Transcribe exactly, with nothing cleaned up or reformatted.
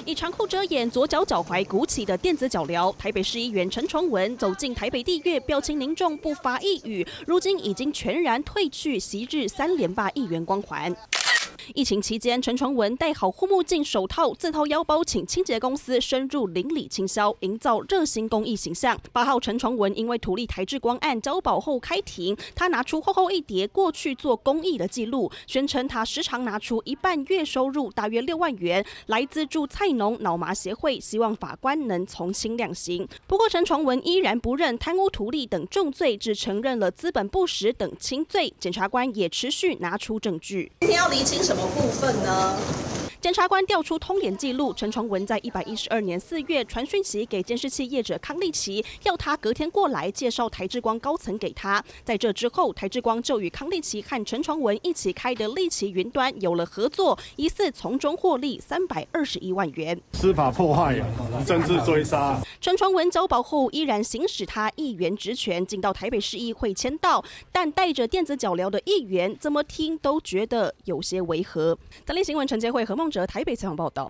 以长裤遮掩左脚脚踝鼓起的电子脚镣，台北市议员陈崇文走进台北地院，表情凝重，不发一语。如今已经全然褪去昔日三连霸议员光环。 疫情期间，陈崇文戴好护目镜、手套，自掏腰包请清洁公司深入邻里清消，营造热心公益形象。八号，陈崇文因为土力台志光案交保后开庭，他拿出厚厚一叠过去做公益的记录，宣称他时常拿出一半月收入大约六万元来资助菜农脑麻协会，希望法官能从轻量刑。不过，陈崇文依然不认贪污图利等重罪，只承认了资本不实等轻罪。检察官也持续拿出证据。 今天要厘清什么部分呢？ 检察官调出通联记录，陈崇文在一百一十二年四月传讯息给监视器业者康利奇，要他隔天过来介绍台志光高层给他。在这之后，台志光就与康利奇和陈崇文一起开的利奇云端有了合作，疑似从中获利三百二十一万元。 司法迫害、政治追杀。 陈崇文交保后依然行使他议员职权，进到台北市议会签到，但带着电子脚镣的议员怎么听都觉得有些违和。当地新闻陈杰慧何梦哲台北采访报道。